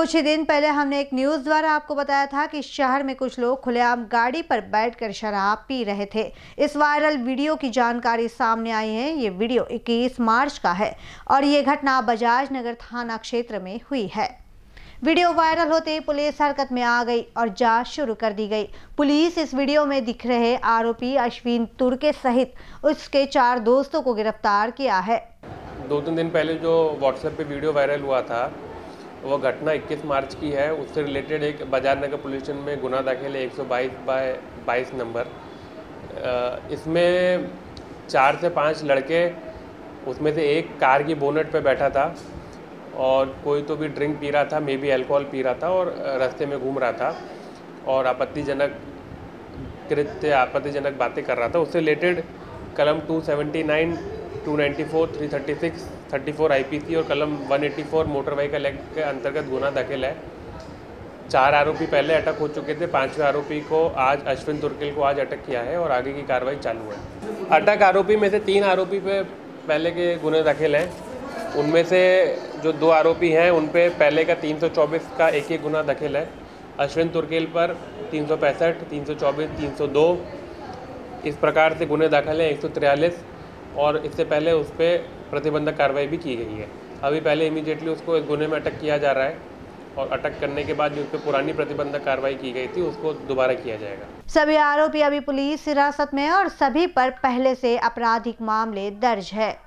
कुछ ही दिन पहले हमने एक न्यूज़ द्वारा आपको बताया था कि शहर में कुछ लोग खुलेआम गाड़ी पर बैठकर शराब पी रहे थे। इस वायरल वीडियो की जानकारी सामने आई है। ये वीडियो 21 मार्च का है और ये घटना बजाज नगर थाना क्षेत्र में हुई है। वीडियो वायरल होते ही पुलिस हरकत में आ गई और जांच शुरू कर दी गई। पुलिस इस वीडियो में दिख रहे आरोपी अश्विन तुर्के सहित उसके 4 दोस्तों को गिरफ्तार किया है। 2-3 दिन पहले जो व्हाट्सएप पे वीडियो वायरल हुआ था वो घटना 21 मार्च की है। उससे रिलेटेड एक बजाज नगर पुलिस स्टेशन में गुना दाखिल है 122/22 नंबर। इसमें 4 से 5 लड़के, उसमें से एक कार की बोनेट पे बैठा था और कोई तो भी ड्रिंक पी रहा था, मे बी अल्कोहल पी रहा था और रास्ते में घूम रहा था और आपत्तिजनक बातें कर रहा था। उससे रिलेटेड कलम 279, 294, 336, 34 IPC और कलम 184 मोटर व्हीकल एक्ट के अंतर्गत गुना दाखिल है। 4 आरोपी पहले अटक हो चुके थे। 5वें आरोपी को आज अश्विन तुर्किल को आज अटक किया है और आगे की कार्रवाई चालू है। अटक आरोपी में से 3 आरोपी पे पहले के गुने दाखिल हैं। उनमें से जो 2 आरोपी हैं उन पे पहले का 324 का एक गुना दाखिल है। अश्विन तुर्किल पर 365, 324, 302 इस प्रकार से गुने दाखिल हैं 143 और इससे पहले उस पर प्रतिबंधक कार्रवाई भी की गई है। अभी पहले इमीडिएटली उसको इस गुने में अटक किया जा रहा है और अटक करने के बाद जो उस पर पुरानी प्रतिबंधक कार्रवाई की गई थी उसको दोबारा किया जाएगा। सभी आरोपी अभी पुलिस हिरासत में है और सभी पर पहले से आपराधिक मामले दर्ज है।